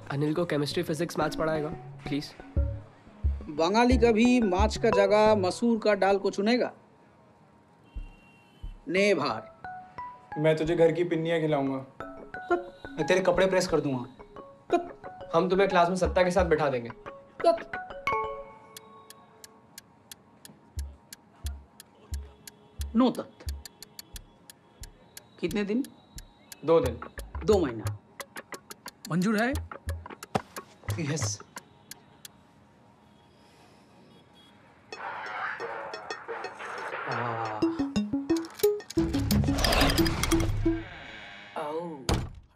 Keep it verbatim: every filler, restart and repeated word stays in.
अनिल को chemistry physics maths पढ़ाएगा please. Bengali कभी माछ का जगह मसूर का डाल को चुनेगा? ने भार। मैं तुझे घर की पिन्नियाँ खिलाऊंगा। मैं तेरे कपड़े प्रेस कर दूंगा। हम तुम्हें क्लास में सत्ता के साथ बिठा देंगे। नो तत्। कितने दिन? दो दिन। दो महीना। मंजूर है? यस। आ,